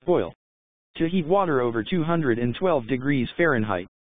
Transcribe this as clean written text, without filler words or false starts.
Boil. To heat water over 212 degrees Fahrenheit.